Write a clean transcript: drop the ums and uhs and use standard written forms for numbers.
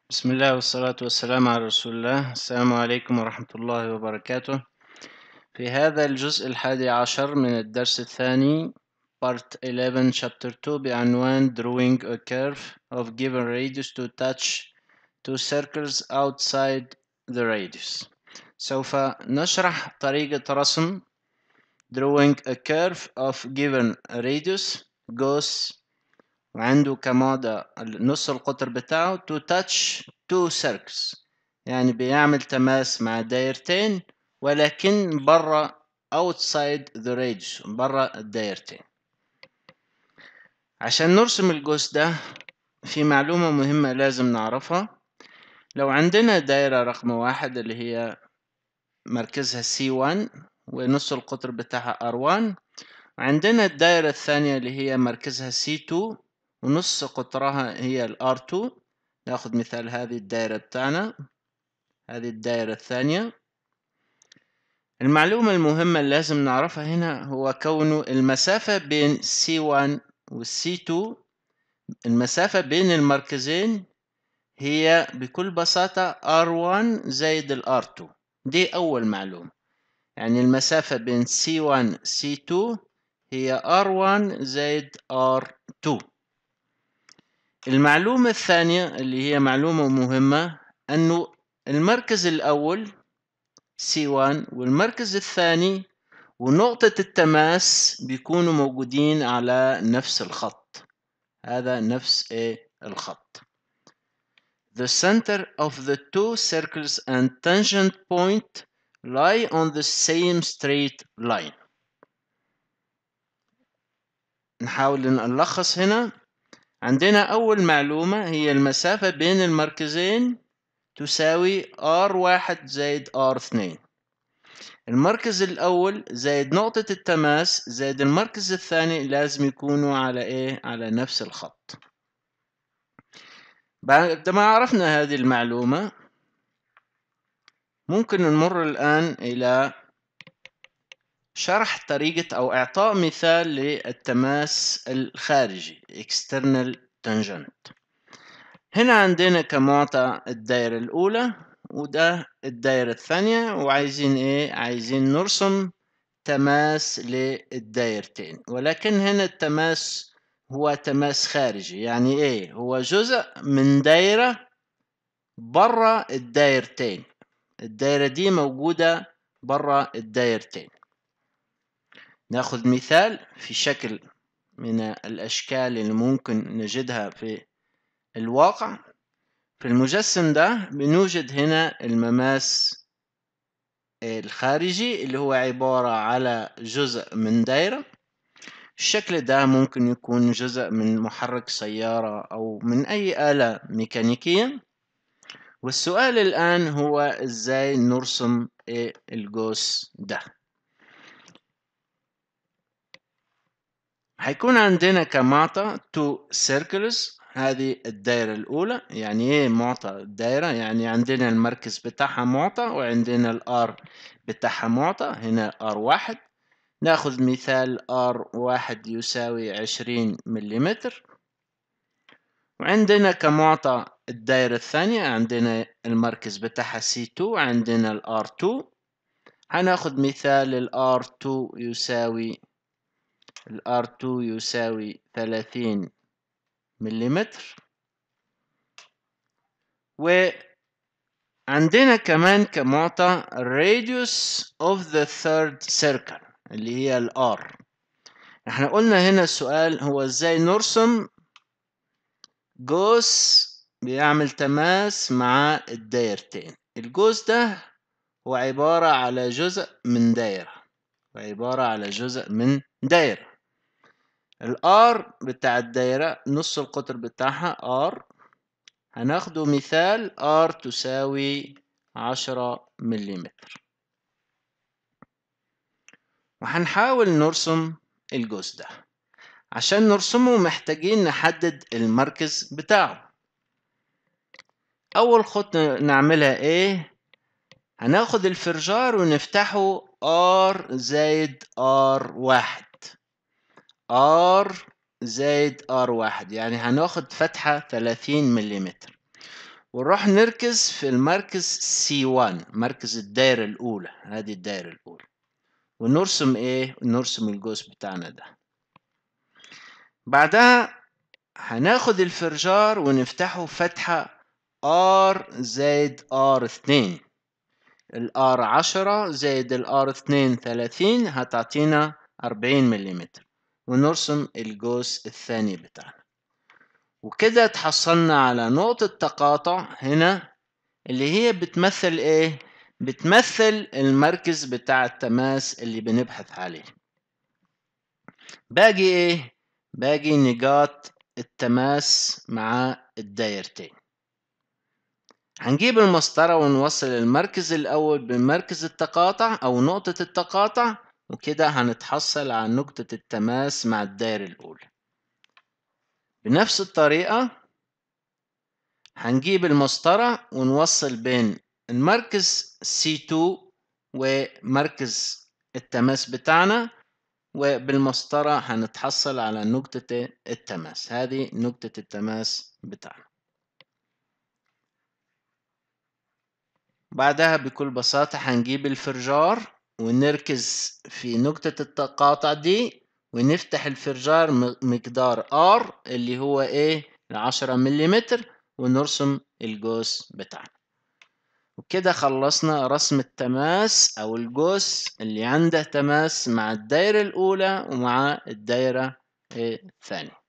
بسم الله والصلاة والسلام على رسول الله. السلام عليكم ورحمة الله وبركاته. في هذا الجزء 11 من الدرس الثاني Part 11 Chapter 2 بعنوان Drawing a curve of given radius to touch two circles outside the radius. سوف نشرح طريقة رسم Drawing a curve of given radius قوس وعنده كمادة نص القطر بتاعه to touch two circles، يعني بيعمل تماس مع دايرتين ولكن برا outside the radius، برا الدايرتين. عشان نرسم القوس ده في معلومة مهمة لازم نعرفها. لو عندنا دايرة رقم 1 اللي هي مركزها C1 ونص القطر بتاعها R1، وعندنا الدايرة الثانية اللي هي مركزها C2 ونص قطرها هي ال R2. ناخد مثال هذه الدائرة بتاعنا، هذه الدائرة الثانية. المعلومة المهمة اللي لازم نعرفها هنا هو كونه المسافة بين C1 و C2، المسافة بين المركزين هي بكل بساطة R1 زائد ال R2. دي أول معلومة، يعني المسافة بين C1 C2 هي R1 زائد R2. المعلومة الثانية اللي هي معلومة مهمة أنه المركز الأول C1 والمركز الثاني ونقطة التماس بيكونوا موجودين على نفس الخط، هذا نفس الخط. The center of the two circles and tangent point lie on the same straight line. نحاول نلخص هنا. عندنا أول معلومة هي المسافة بين المركزين تساوي R1 زائد R2. المركز الأول زائد نقطة التماس زائد المركز الثاني لازم يكونوا على على نفس الخط. بعد ما عرفنا هذه المعلومة ممكن نمر الآن إلى شرح طريقة أو إعطاء مثال للتماس الخارجي external tangent. هنا عندنا كمعطى الدائرة الأولى وده الدائرة الثانية، وعايزين عايزين نرسم تماس للدائرتين، ولكن هنا التماس هو تماس خارجي، يعني هو جزء من دائرة برا الدائرتين. الدائرة دي موجودة برا الدائرتين. ناخذ مثال في شكل من الأشكال اللي ممكن نجدها في الواقع. في المجسم ده بنوجد هنا المماس الخارجي اللي هو عبارة على جزء من دائرة. الشكل ده ممكن يكون جزء من محرك سيارة أو من أي آلة ميكانيكية. والسؤال الآن هو إزاي نرسم القوس ده. هيكون عندنا كمعطى two circles. هذه الدائرة الأولى، يعني إيه معطى الدائرة؟ يعني عندنا المركز بتاعها معطى وعندنا الآر بتاعها معطى. هنا R1، ناخذ مثال R1 يساوي 20 ملم. وعندنا كمعطى الدائرة الثانية عندنا المركز بتاعها C2، عندنا ال R2. هناخذ مثال ال R2 يساوي 30 ملم. وعندنا كمان كمعطى radius of the third circle اللي هي ال R. احنا قلنا هنا السؤال هو ازاي نرسم قوس بيعمل تماس مع الدايرتين. القوس ده هو عبارة على جزء من دايرة، الار بتاع الدايرة نص القطر بتاعها R. هناخده مثال R تساوي 10 ملم. وهنحاول نرسم القوس ده. عشان نرسمه محتاجين نحدد المركز بتاعه. أول خطوة نعملها هناخد الفرجار ونفتحه R زائد R1، R زائد R1، يعني هناخد فتحة 30 ملم. ونروح نركز في المركز C1، مركز الدايرة الأولى، هذه الدايرة الأولى، ونرسم إيه؟ نرسم الجزء بتاعنا ده. بعدها هناخد الفرجار ونفتحه فتحة R زائد R2، الR 10 زائد الR2 30 هتعطينا 40 ملم، ونرسم الجزء الثاني بتاعنا. وكده تحصلنا على نقطة تقاطع هنا، اللي هي بتمثل ايه؟ بتمثل المركز بتاع التماس اللي بنبحث عليه. باقي ايه؟ باقي نقاط التماس مع الدايرتين. هنجيب المسطرة ونوصل المركز الأول بمركز التقاطع أو نقطة التقاطع، وكده هنتحصل على نقطة التماس مع الدايرة الأولى. بنفس الطريقة هنجيب المسطرة ونوصل بين المركز C2 ومركز التماس بتاعنا، وبالمسطرة هنتحصل على نقطة التماس. هذه نقطة التماس بتاعنا. بعدها بكل بساطة هنجيب الفرجار ونركز في نقطة التقاطع دي، ونفتح الفرجار مقدار R اللي هو ايه؟ 10 ملم، ونرسم الجوس بتاعنا. وكده خلصنا رسم التماس أو الجوس اللي عنده تماس مع الدايرة الأولى ومع الدايرة الثانية.